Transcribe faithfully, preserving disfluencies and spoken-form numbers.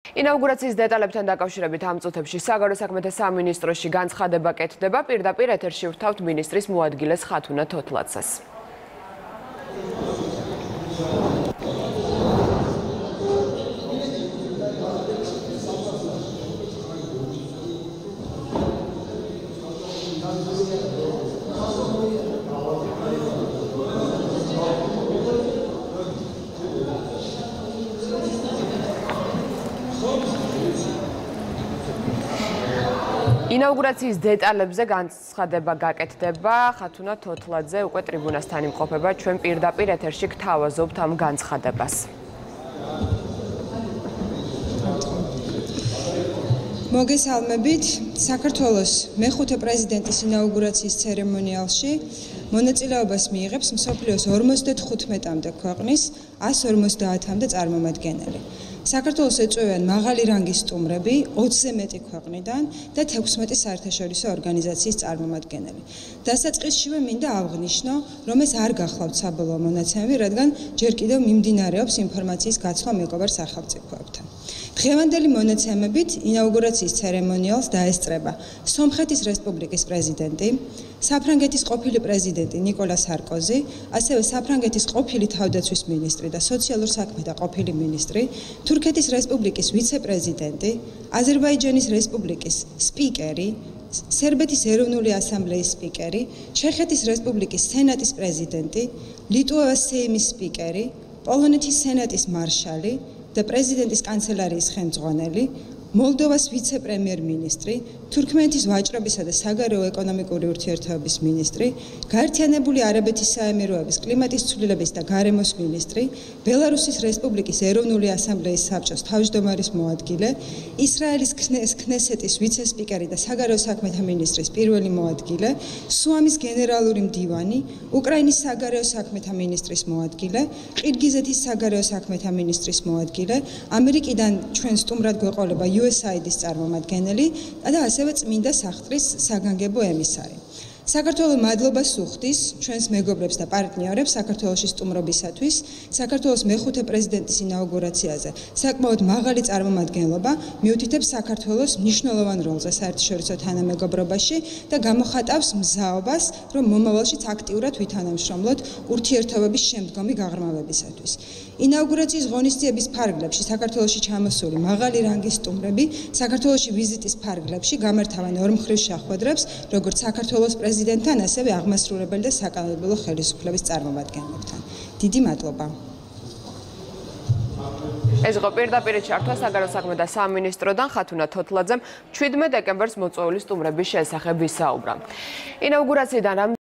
ინაუგურაციის დეტალებთან დაკავშირებით ამ წუთებში საგარეო საქმეთა სამინისტროში განცხადება კეთდება, პირდაპირ ეთერში ვთავთ მინისტრის მოადგილეს ხათუნა თოთლაძეს. ინაუგურაციის დეტალებზე განცხადება გაკეთდება, ხათუნა თოთლაძე უკვე ტრიბუნასთან იმყოფება, ჩვენ პირდაპირ ეთერში გთავაზობთ ამ განცხადებას. მოგესალმებით, საქართველოს მეხუთე პრეზიდენტის ინაუგურაციის ცერემონიალში მონაწილეობას მიიღებს მსოფლიოს ორმოცდათხუთმეტამდე ქვეყნის ას ორმოცდაათამდე წარმომადგენელი. საქართველოს ეწვევიან მაღალი რანგის სტუმრები ოცზე მეტი ქვეყნიდან და თექვსმეტი საერთაშორისო ორგანიზაციის წარმომადგენელი. დასაწყისშივე მინდა აღვნიშნო, რომ ეს არ გახლავთ საბოლოო მონაცემები, რადგან ჯერ კიდევ მიმდინარეობს ინფორმაციის გაცვლა მეგობარ სახელმწიფოებთან. დღევანდელი მონაცემებით ინაუგურაციის ცერემონიალს დაესწრება სომხეთის რესპუბლიკის პრეზიდენტი, საფრანგეთის ყოფილი პრეზიდენტი ნიკოლა სარკოზი, ასევე საფრანგეთის ყოფილი თავდაცვის მინისტრი და სოციალურ საქმეთა ყოფილი მინისტრი, თურქეთის რესპუბლიკის ვიცე-პრეზიდენტი, აზერბაიჯანის რესპუბლიკის სპიკერი, სერბეთის ეროვნული ასამბლეის სპიკერი, ჩეხეთის რესპუბლიკის სენატის პრეზიდენტი, ლიტუანის სეიმის სპიკერი, პოლონეთის სენატის მარშალი და პრეზიდენტის კანცელარიის ხელმძღვანელი, მოლდოვას ვიცე-პრემიერ-მინისტრი, თურქმენეთის ვაჭრობისა და საგარეო ეკონომიკური ურთიერთობების მინისტრი, გაერთიანებული არაბეთის საემიროების კლიმატის ცვლილების და გარემოს მინისტრი, ბელარუსის რესპუბლიკის ეროვნული ასამბლეის საბჭოს თავმჯდომარის მოადგილე, ისრაელის ქნესეთის ვიცე-სპიკერი და საგარეო საქმეთა მინისტრის პირველი მოადგილე, სუამის გენერალური მდივანი, უკრაინის საგარეო საქმეთა მინისტრის მოადგილე, ყირგიზეთის საგარეო საქმეთა მინისტრის მოადგილე, ამერიკიდან ჩვენ სტუმრად გვეყოლება იუ ეს აი დის წარმომადგენელი და ასევე წმინდა სახტრის საგანგებო ემისარი. საქართველოს მადლობას უხდის ჩვენს მეგობრებს და პარტნიორებს საქართველოში სტუმრობისათვის, საქართველოს მეხუთე პრეზიდენტის ინაუგურაციაზე საკმაოდ მაღალი წარმომადგენლობა მიუთითებს საქართველოს მნიშვნელოვან როლზე საერთაშორისო თანამეგობრობაში და გამოხატავს მზაობას, რომ მომავალშიც აქტიურად ვითანამშრომლოთ ურთიერთობების შემდგომი გაღრმავებისათვის. ინაუგურაციის ღონისძიების ფარგლებში საქართველოში ჩამოსული მაღალი რანგის სტუმრები საქართველოში ვიზიტის ფარგლებში გამართავენ ორმხრივ შეხვედრებს, როგორც საქართველოს პრეზიდენტთან, ასევე აღმასრულებელი და საკანონმდებლო ხელისუფლების წარმომადგენლებთან. დიდი მადლობა. ეს იყო პირდაპირ ჩართვა საგარეო საქმეთა სამინისტროდან ხათუნა თოთლაძემ შვიდმეტ დეკემბერს მოწვეული სტუმრების შესახებ ისაუბრა. ინაუგურაციიდან